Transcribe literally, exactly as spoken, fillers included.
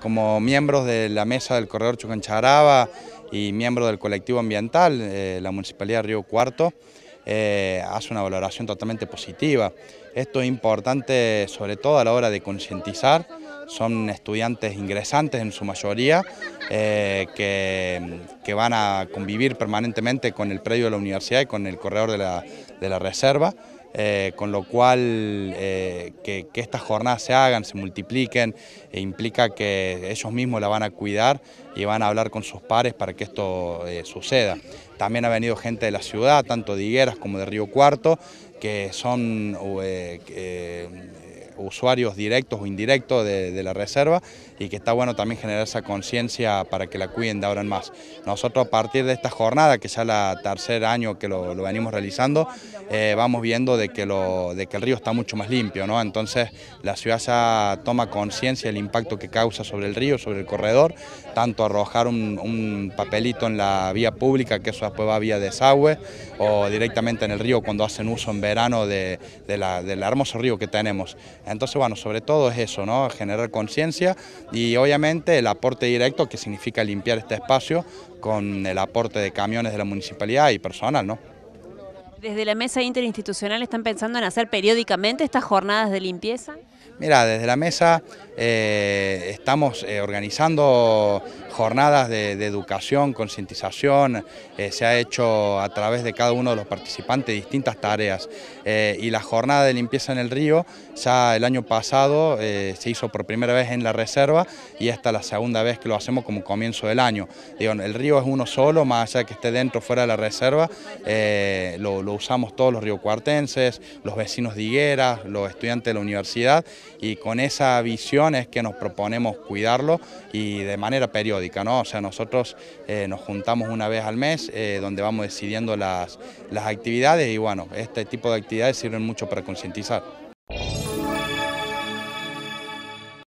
Como miembros de la mesa del Corredor Chucancharaba y miembros del colectivo ambiental, eh, la Municipalidad de Río Cuarto eh, hace una valoración totalmente positiva. Esto es importante sobre todo a la hora de concientizar. Son estudiantes ingresantes en su mayoría eh, que, que van a convivir permanentemente con el predio de la universidad y con el corredor de la, de la reserva. Eh, con lo cual eh, que, que estas jornadas se hagan, se multipliquen, e implica que ellos mismos la van a cuidar y van a hablar con sus pares para que esto eh, suceda. También ha venido gente de la ciudad, tanto de Higueras como de Río Cuarto, que son eh, eh, usuarios directos o indirectos de, de la reserva, y que está bueno también generar esa conciencia para que la cuiden de ahora en más. Nosotros a partir de esta jornada, que ya es la tercer año que lo, lo venimos realizando, eh, vamos viendo de que, lo, de que el río está mucho más limpio, ¿no? Entonces la ciudad ya toma conciencia del impacto que causa sobre el río, sobre el corredor, tanto arrojar un, un papelito en la vía pública, que eso después va a vía desagüe, o directamente en el río cuando hacen uso en verano de, de la, del hermoso río que tenemos. Entonces, bueno, sobre todo es eso, ¿no? Generar conciencia y obviamente el aporte directo, que significa limpiar este espacio con el aporte de camiones de la municipalidad y personal, ¿no? ¿Desde la mesa interinstitucional están pensando en hacer periódicamente estas jornadas de limpieza? Mira, desde la mesa eh, estamos eh, organizando jornadas de, de educación, concientización, eh, se ha hecho a través de cada uno de los participantes distintas tareas, eh, y la jornada de limpieza en el río ya el año pasado eh, se hizo por primera vez en la reserva, y esta es la segunda vez que lo hacemos como comienzo del año. Digo, el río es uno solo, más allá de que esté dentro o fuera de la reserva, eh, lo, lo usamos todos los riocuartenses, los vecinos de Higueras, los estudiantes de la universidad, y con esa visión es que nos proponemos cuidarlo y de manera periódica, ¿no? O sea, nosotros eh, nos juntamos una vez al mes eh, donde vamos decidiendo las, las actividades, y bueno, este tipo de actividades sirven mucho para concientizar.